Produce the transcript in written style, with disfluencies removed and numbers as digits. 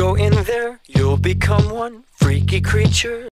go in there, you'll become one freaky creature.